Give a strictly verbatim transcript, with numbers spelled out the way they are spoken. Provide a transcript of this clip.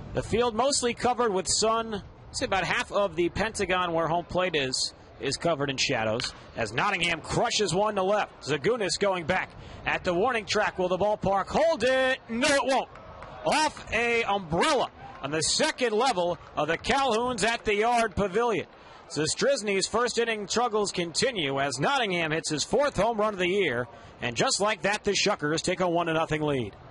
The field mostly covered with sun. Say about half of the Pentagon where home plate is is covered in shadows as Nottingham crushes one to left. Zagunis going back at the warning track. Will the ballpark hold it? No, it won't. Off a umbrella on the second level of the Calhouns at the Yard Pavilion. So Strisny's first inning struggles continue as Nottingham hits his fourth home run of the year. And just like that, the Shuckers take a one to nothing lead.